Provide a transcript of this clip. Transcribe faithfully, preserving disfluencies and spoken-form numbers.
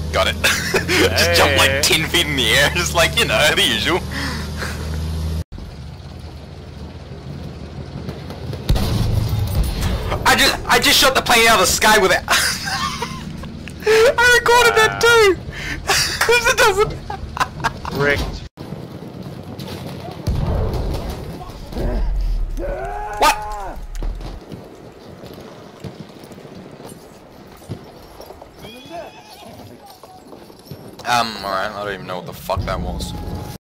Got it. Just Hey. jump like ten feet in the air, just like, you know, the usual. I just, I just shot the plane out of the sky with it. I recorded Wow. that too. It doesn't. Rigged. What? Um, alright, I don't even know what the fuck that was.